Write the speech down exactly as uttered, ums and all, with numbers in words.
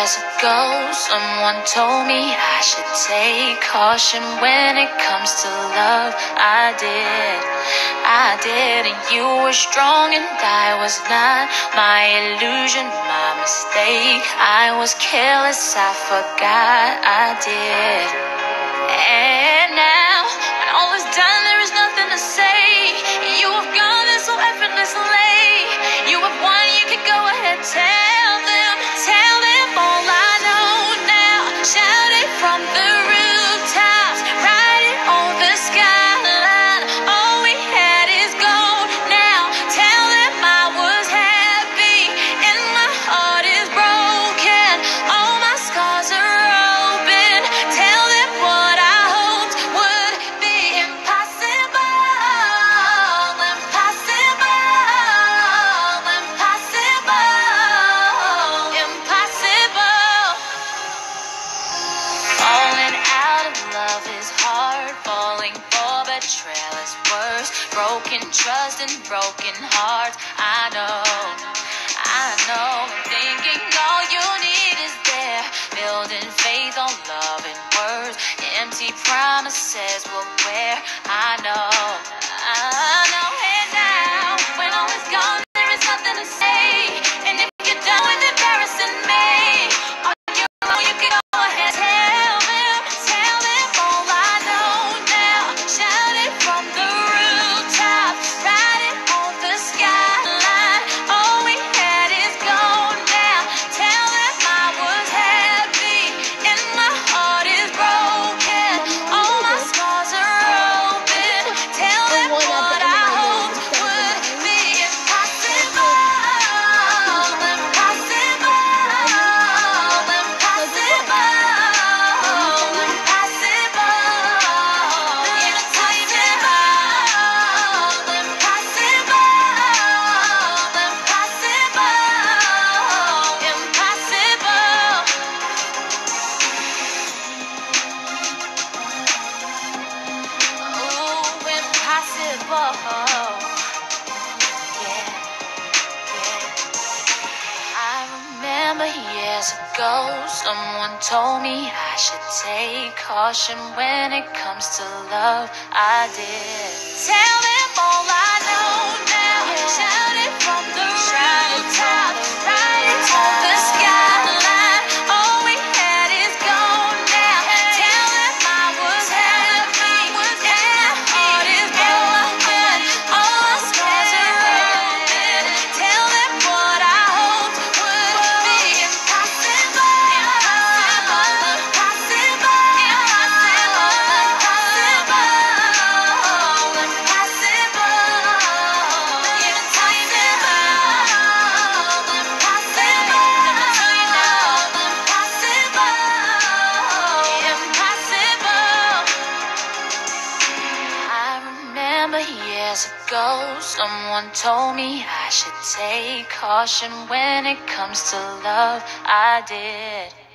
years ago, someone told me I should take caution when it comes to love. I did, I did, and you were strong and I was not. My illusion, my mistake. I was careless, I forgot I did. And now, when all is done, there is nothing to say. You have gone there so effortlessly. You have won, you can go ahead, tell them, tell them all I know now. Shout it from the rooftops, write it on the skyline. All we had is gold now. Tell them I was happy and my heart is broken. All my scars are open. Tell them what I hoped would be impossible. Impossible. Impossible. Impossible. Falling out of love is hard. Falling for betrayal is worse. Broken trust and broken hearts. I know, I know. Thinking all you need is there. Building faith on love and words. Empty promises will wear. I know, I know. And now, when all is gone, there is nothing to say. And if you're done with embarrassing me, all you know, you can go ahead. Tell them, tell them all I know now. Shout it from the rooftops, write it on the skyline. All we had is gold now. Tell them I was happy and my heart is broken. All my scars are open. Tell them what I hoped would be impossible. Impossible. Years ago, someone told me I should take caution when it comes to love. I did. Tell them all I know now. Shout it from the rooftop, write it on the skyline. All we had is gold now. Tell them I was happy and my heart is broken. All my scars are open. Tell them what I hoped would be impossible. Years ago, someone told me I should take caution when it comes to love. I did.